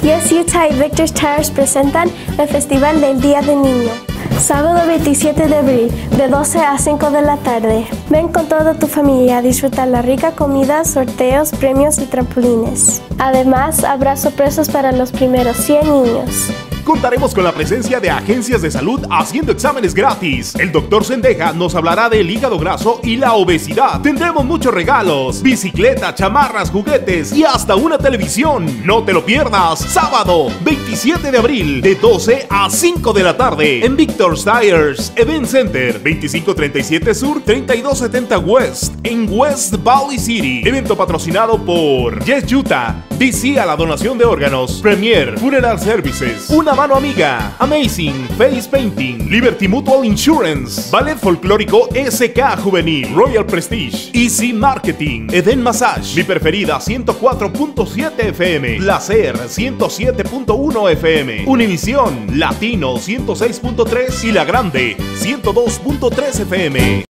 Yes Utah y Victor's Tires presentan el Festival del Día del Niño. Sábado 27 de abril, de 12 a 5 de la tarde. Ven con toda tu familia a disfrutar la rica comida, sorteos, premios y trampolines. Además, habrá sorpresas para los primeros 100 niños. Contaremos con la presencia de agencias de salud haciendo exámenes gratis. El Dr. Sendeja nos hablará del hígado graso y la obesidad. Tendremos muchos regalos, bicicletas, chamarras, juguetes y hasta una televisión. No te lo pierdas. Sábado 27 de abril de 12 a 5 de la tarde en Victor's Tires Event Center, 2537 Sur, 3270 West en West Valley City. Evento patrocinado por Yes Utah, DC a la donación de órganos, Premier Funeral Services, Una Mano Amiga, Amazing Face Painting, Liberty Mutual Insurance, Ballet Folclórico SK Juvenil, Royal Prestige, Easy Marketing, Eden Massage, Mi Preferida 104.7 FM, Placer 107.1 FM, Univisión Latino 106.3 y La Grande 102.3 FM.